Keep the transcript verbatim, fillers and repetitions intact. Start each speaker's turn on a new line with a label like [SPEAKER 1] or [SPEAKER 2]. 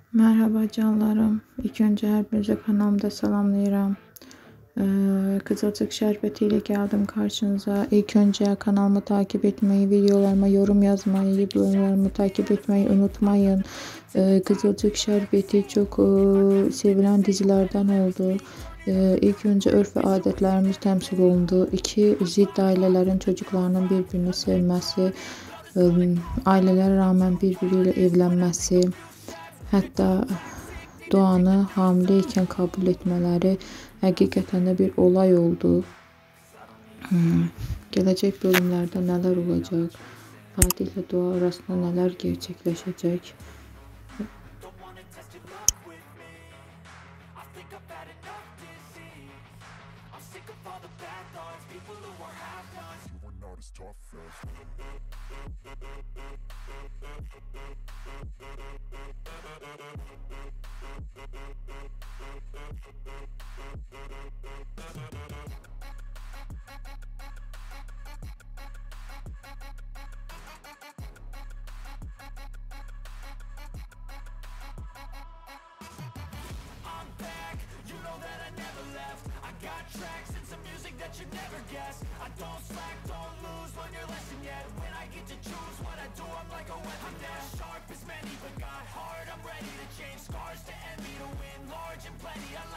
[SPEAKER 1] Merhaba canlarım. İlk önce her birinize kanalımda salamlayıram. Ee, Kızılcık şerbeti ile geldim karşınıza. İlk önce kanalımı takip etmeyi, videolarıma yorum yazmayı, videolarımı takip etmeyi unutmayın. Ee, Kızılcık şerbeti çok e, sevilen dizilerden oldu. Ee, ilk önce örf ve adetlerimiz temsil olundu. İki zıt ailelerin çocuklarının birbirini sevmesi, e, ailelere rağmen birbiriyle evlenmesi, hatta Doğan'ı hamileyken kabul etmeleri həqiqətən də bir olay oldu. Hmm. Gələcək bölümlərdə nələr olacaq? Fatih ile Doğa arasında nələr gerçəkləşəcək?
[SPEAKER 2] Tracks and some music that you never guess. I don't slack, don't lose, learn your lesson yet. When I get to choose what I do, I'm like a weapon. I'm not sharp as many, but got heart. I'm ready to change scars to envy, to win large and plenty. I